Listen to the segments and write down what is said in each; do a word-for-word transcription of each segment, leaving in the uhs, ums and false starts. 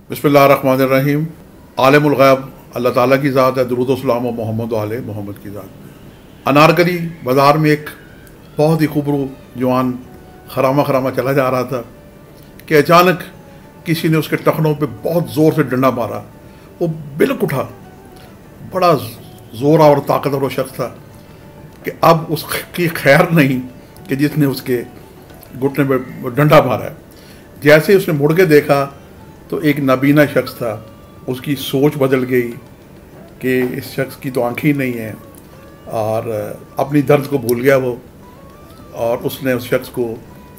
बिस्मिल्लाहिर्रहमानिर्रहीम। आलिम उल गैब अल्लाह ताला की ज़ात है, दुरूद व सलाम व मोहम्मद आले मोहम्मद की ज़ात। अनारकली बाज़ार में एक बहुत ही खूबरू जवान खरामा खरामा चला जा रहा था कि अचानक किसी ने उसके टखनों पे बहुत ज़ोर से डंडा मारा। वो बिल्क उठा, बड़ा ज़ोर और ताकतवर वो शख्स था कि अब उसकी खैर नहीं कि जिसने उसके घुटने पे डंडा मारा है। जैसे उसने मुड़ के देखा तो एक नाबीना शख्स था। उसकी सोच बदल गई कि इस शख्स की तो आँखें ही नहीं हैं और अपनी दर्द को भूल गया वो, और उसने उस शख्स को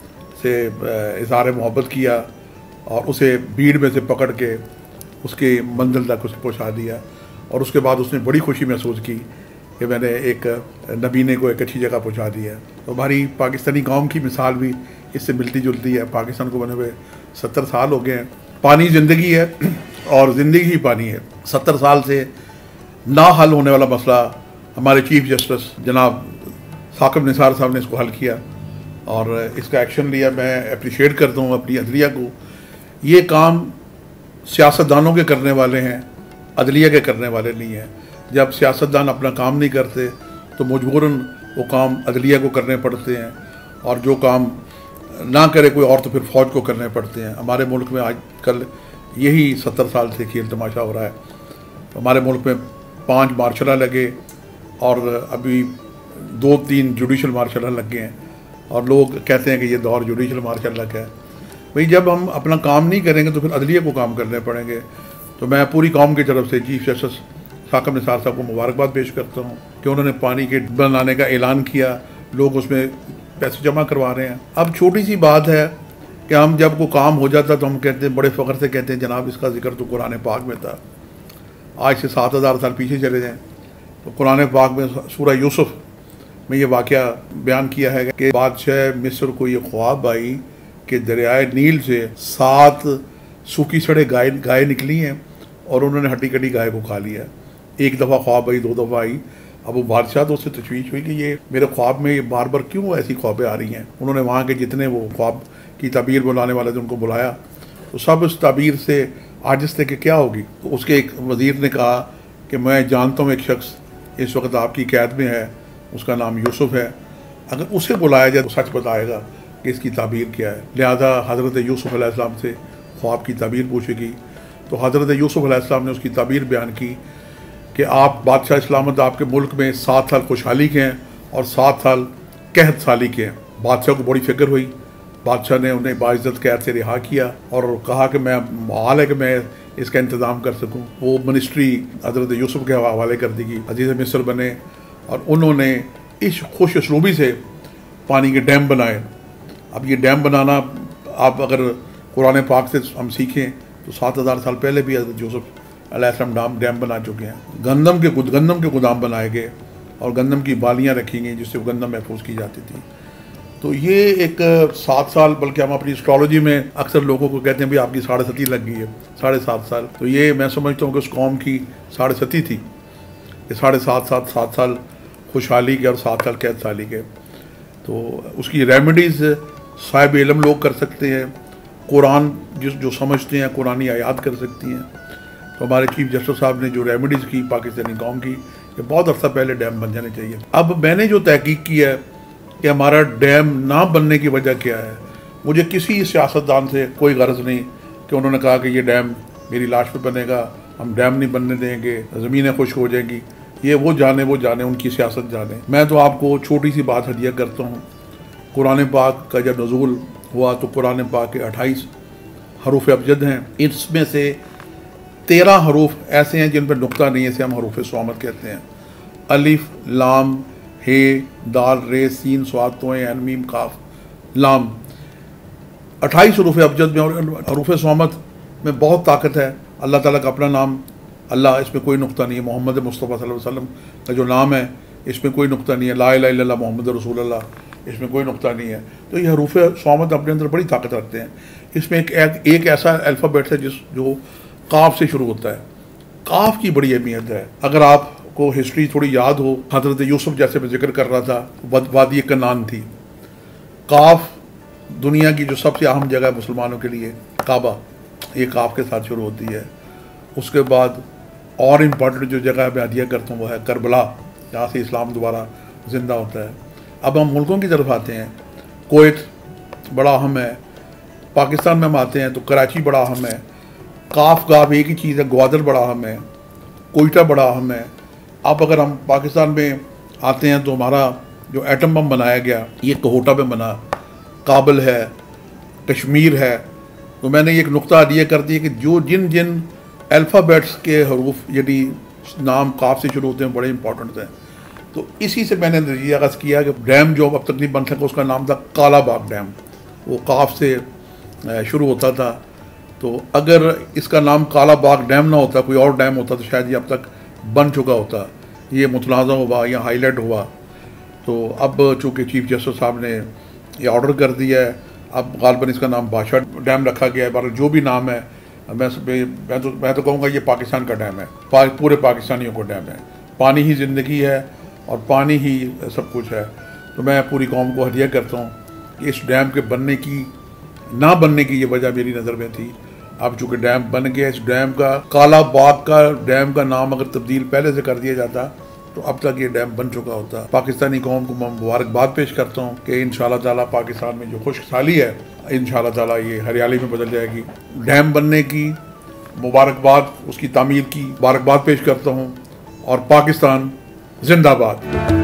से इज़हार मोहब्बत किया और उसे भीड़ में से पकड़ के उसके मंजिल तक उसे पहुँचा दिया। और उसके बाद उसने बड़ी खुशी महसूस की कि मैंने एक नबीने को एक अच्छी जगह पहुँचा दिया। तो हमारी पाकिस्तानी कौम की मिसाल भी इससे मिलती जुलती है। पाकिस्तान को बने हुए सत्तर साल हो गए हैं। पानी ज़िंदगी है और ज़िंदगी ही पानी है। सत्तर साल से ना हल होने वाला मसला हमारे चीफ जस्टिस जनाब साकिब निसार साहब ने इसको हल किया और इसका एक्शन लिया। मैं अप्रिशिएट करता हूँ अपनी अदलिया को। ये काम सियासतदानों के करने वाले हैं, अदलिया के करने वाले नहीं हैं। जब सियासतदान अपना काम नहीं करते तो मजबूरन वो काम अदलिया को करने पड़ते हैं, और जो काम ना करे कोई और तो फिर फ़ौज को करने पड़ते हैं। हमारे मुल्क में आज कल यही सत्तर साल से खेल तमाशा हो रहा है। हमारे मुल्क में पांच मार्शल लगे और अभी दो तीन जुडिशल मार्शल लग गए हैं, और लोग कहते हैं कि ये दौर जुडिशल मार्शल लग है। भाई जब हम अपना काम नहीं करेंगे तो फिर अदलिया को काम करने पड़ेंगे। तो मैं पूरी कौम की तरफ से चीफ जस्टिस साकिब निसार साहब को मुबारकबाद पेश करता हूँ कि उन्होंने पानी के बनाने का ऐलान किया। लोग उसमें पैसे जमा करवा रहे हैं। अब छोटी सी बात है कि हम जब कोई काम हो जाता तो हम कहते हैं, बड़े फ़ख्र से कहते हैं, जनाब इसका जिक्र तो कुरान पाक में था। आज से सात हज़ार साल पीछे चले जाएँ तो कुरान पाक में सूरह यूसुफ में ये वाक़या बयान किया है कि बादशाह मिस्र को ये ख्वाब आई कि दरियाए नील से सात सूखी सड़े गाय गाय निकली हैं और उन्होंने हड्डी कड्डी गाय को खा लिया। एक दफ़ा ख्वाब आई, दो दफ़ा आई। अब वो बादशाह तो उससे तशवीश हुई कि ये मेरे ख्वाब में ये बार बार क्यों ऐसी ख्वाबें आ रही हैं। उन्होंने वहाँ के जितने वो ख्वाब की ताबीर बुलाने वाले थे उनको बुलाया, तो सब उस ताबीर से आजिज़ थे कि क्या होगी। तो उसके एक वज़ीर ने कहा कि मैं जानता हूँ एक शख्स इस वक्त आपकी कैद में है, उसका नाम यूसुफ है। अगर उसे बुलाया जाए तो सच बताएगा कि इसकी ताबीर क्या है। लिहाजा हज़रत यूसुफ अलैहिस्सलाम से ख्वाब की ताबीर पूछेगी। तो हज़रत यूसुफ अलैहिस्सलाम ने उसकी ताबीर बयान की कि आप बादशाह इस्लामत आपके मुल्क में सात साल खुशहाली के हैं और सात साल कहत साली के हैं। बादशाह को बड़ी फिक्र हुई। बादशाह ने उन्हें बाइज़्ज़त कैद से रिहा किया और कहा कि मैं हाल है कि मैं इसका इंतज़ाम कर सकूं। वो मिनिस्ट्री हज़रत यूसुफ के हवाले कर दी गई। अजीज़ मिस्र बने और उन्होंने इस खुश उसलूबी से पानी के डैम बनाए। अब ये डैम बनाना आप अगर कुरान पाक से हम सीखें तो सात हज़ार साल पहले भी हज़रत यूसुफ अलैहिस्सलाम डैम डैम बना चुके हैं। गंदम के गंदम के गोदाम बनाए गए और गंदम की बालियाँ रखी गई जिससे गंदम महफूज की जाती थी। तो ये एक सात साल, बल्कि हम अपनी एस्ट्रोलॉजी में अक्सर लोगों को कहते हैं भी आपकी साढ़े सती लग गई है, साढ़े सात साल। तो ये मैं समझता हूँ कि उस कौम की साढ़े सती थी कि साढ़े सात सात सात साल खुशहाली के और सात साल कैद साली के। तो उसकी रेमेडीज़ साहिब इल्म लोग कर सकते हैं, कुरान जिस जो समझते हैं कुरानी आयात कर सकती हैं। तो हमारे चीफ जस्टिस साहब ने जो रेमेडीज़ की पाकिस्तानी कौम की, ये बहुत अर्सा पहले डैम बन जाने चाहिए। अब मैंने जो तहकीक की है कि हमारा डैम ना बनने की वजह क्या है, मुझे किसी सियासतदान से कोई गर्ज नहीं कि उन्होंने कहा कि ये डैम मेरी लाश पे बनेगा, हम डैम नहीं बनने देंगे, ज़मीनें खुश्क हो जाएंगी। ये वो जाने वो जाने उनकी सियासत जाने। मैं तो आपको छोटी सी बात हदिया करता हूँ। कुरान पाक का जब नज़ूल हुआ तो कुरान पाक के अट्ठाईस हरूफ अबजद हैं। इसमें से तेरह हरूफ ऐसे हैं जिन पर नुक्ता नहीं है, इसे हम हरूफ स्वामत कहते हैं। अलिफ लाम हे दाल रे सीन स्वाद तोए ऐन मीम काफ लाम। अट्ठाईस हरूफ अबजद में और हरूफ स्वामत में बहुत ताकत है। अल्लाह ताला का अपना नाम अल्लाह, इसमें कोई नुक्ता नहीं है। मोहम्मद मुस्तफ़ा सल्लल्लाहु अलैहि वसल्लम का जो नाम है इसमें कोई नुक्ता नहीं है। ला इलाहा इल्लल्लाह मोहम्मद रसूलुल्लाह, इसमें कोई नुक्ता नहीं है। तो ये हरूफ स्वामत अपने अंदर बड़ी ताकत रखते हैं। इसमें एक, एक, एक ऐसा अल्फ़ाबेट है जिस जो काफ से शुरू होता है। काफ की बड़ी अहमियत है। अगर आपको हिस्ट्री थोड़ी याद हो, हज़रत यूसुफ जैसे मैं जिक्र कर रहा था, वादी कनान थी। काफ दुनिया की जो सबसे अहम जगह है मुसलमानों के लिए, काबा, یہ کاف کے ساتھ شروع ہوتی ہے. اس کے بعد اور امپورٹنٹ جو جگہ میں ہدیہ کرتا ہوں وہ ہے کربلا، جہاں سے اسلام دوبارہ زندہ ہوتا ہے. اب ہم ملکوں کی طرف آتے ہیں. کویت بڑا اہم ہے. پاکستان میں ہم آتے ہیں تو کراچی بڑا اہم ہے. کاف گاف ایک ہی چیز ہے. گوادر بڑا اہم ہے. کوئٹہ بڑا اہم ہے. اب اگر ہم پاکستان میں آتے ہیں تو ہمارا جو ایٹم بم بنایا گیا یہ کوہوٹا میں بنا. کابل ہے، کشمیر ہے. تو میں نے ایک نقطہ عدیہ کر دیا کہ جو جن جن الفابیٹس کے حروف یعنی نام کاف سے شروع ہوتے ہیں بڑے امپورٹنٹ ہیں. تو اسی سے میں نے نتیجہ اخذ کیا کہ ڈیم جو اب تک نہیں بن سکا اس کا نام تھا کالا باغ ڈیم. وہ کاف سے شروع ہوتا تھا. تو اگر اس کا نام کالا باغ ڈیم نہ ہوتا، کوئی اور ڈیم ہوتا تو شاید یہ اب تک بن چکا ہوتا. یہ متنازع ہوا یا ہائی لائٹ ہوا. تو اب چونکہ چیف جسٹس صاحب نے یہ آرڈر کر دیا ہے، اب غالباً اس کا نام بادشاہ ڈیم رکھا گیا ہے. بہرحال جو بھی نام ہے میں میں تو میں تو کہوں گا یہ پاکستان کا ڈیم ہے. پورے پاکستانیوں کو ڈیم ہے. پانی ہی زندگی ہے اور پانی ہی سب کچھ ہے. تو میں پوری قوم کو ہدیہ کرتا ہوں کہ اس ڈیم کے بننے کی نہ بننے کی یہ وجہ میری نظر میں تھی. اب چونکہ ڈیم بن گیا، اس ڈیم کا کالا باغ کا ڈیم کا نام اگر تبدیل پہلے سے کر دیا جاتا تو اب تک یہ ڈیم بن چکا ہوتا. پاکستانی قوم کو میں مبارکباد پیش کرتا ہوں کہ انشاءاللہ تعالیٰ پاکستان میں جو خشک سالی ہے انشاءاللہ تعالیٰ یہ ہریالی میں بدل جائے گی. ڈیم بننے کی مبارکباد، اس کی تعمیر کی مبارکباد پیش کرتا ہوں. اور پاکستان زندہ باد.